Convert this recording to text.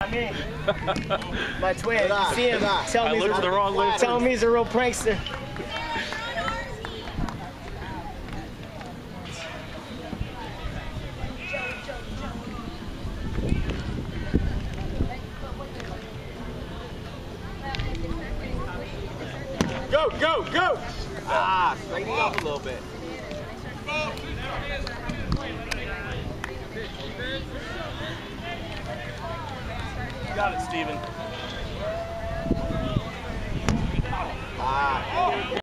Me. My twin. You see him? Tell me looked the wrong way. Tell me he's a real prankster. Go, go, go! Ah, straighten it up a little bit. You got it, Steven. Ah.